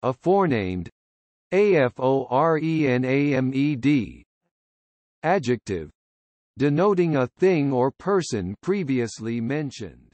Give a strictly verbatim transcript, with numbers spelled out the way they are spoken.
aforenamed, aforenamed. Adjective, denoting a thing or person previously mentioned.